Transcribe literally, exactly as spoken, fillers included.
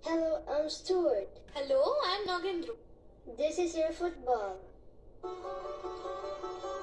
Hello, I'm Stuart. Hello, I'm Nagendru. This is your football.